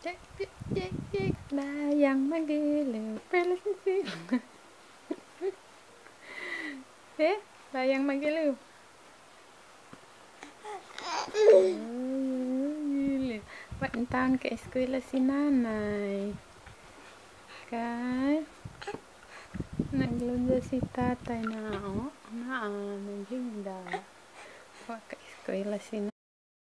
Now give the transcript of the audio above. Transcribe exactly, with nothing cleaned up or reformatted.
Cek, cek, cek, cek, layang magiliw, perlasin. Eh, layang magiliw. Giliw. Ba't ang taon ka eskwela si nanay? Kay? Naglunda si tatay na, oh, na, naghinda. Wag ka eskwela si nanay.